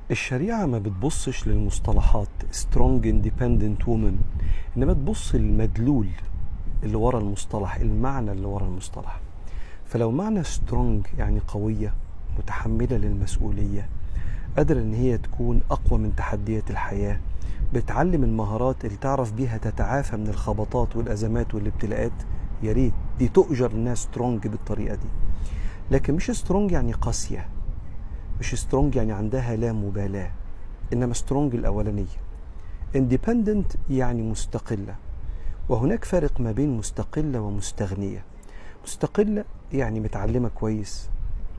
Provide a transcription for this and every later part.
الشريعة ما بتبصش للمصطلحات strong independent woman، إنما تبص للمدلول اللي ورا المصطلح، المعنى اللي ورا المصطلح. فلو معنى strong يعني قوية، متحملة للمسؤولية، قادرة إن هي تكون أقوى من تحديات الحياة، بتعلم المهارات اللي تعرف بيها تتعافى من الخبطات والأزمات والابتلاءات، يا ريت دي تؤجر إنها strong بالطريقة دي. لكن مش strong يعني قاسية، مش سترونج يعني عندها لا مبالاة، إنما سترونج الأولانية. independent يعني مستقلة، وهناك فرق ما بين مستقلة ومستغنية. مستقلة يعني متعلمة كويس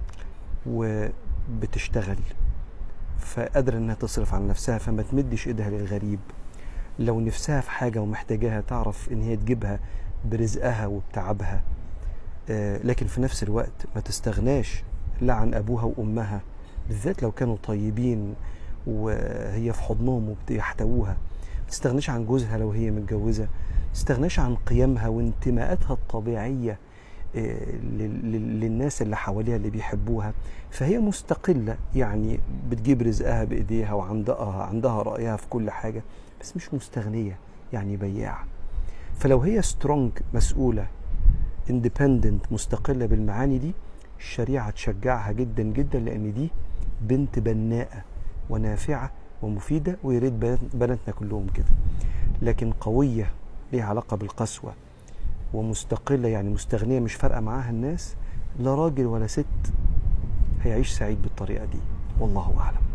وبتشتغل، فقادرة إنها تصرف عن نفسها، فما تمدش إيدها للغريب. لو نفسها في حاجة ومحتاجاها تعرف إن هي تجيبها برزقها وبتعبها، لكن في نفس الوقت ما تستغناش لا عن أبوها وأمها، بالذات لو كانوا طيبين وهي في حضنهم وبيحتووها. ما تستغناش عن جوزها لو هي متجوزة، ما تستغناش عن قيمها وانتماءاتها الطبيعية للناس اللي حواليها اللي بيحبوها. فهي مستقلة، يعني بتجيب رزقها بإيديها وعندها رأيها في كل حاجة، بس مش مستغنية يعني بياعة. فلو هي سترونج، مسؤولة، independent، مستقلة بالمعاني دي، الشريعة تشجعها جدا جدا، لأن دي بنت بناءة ونافعة ومفيدة، ويريد بناتنا كلهم كده. لكن قوية ليها علاقة بالقسوة، ومستقلة يعني مستغنية مش فارقة معاها الناس، لا راجل ولا ست هيعيش سعيد بالطريقة دي. والله أعلم.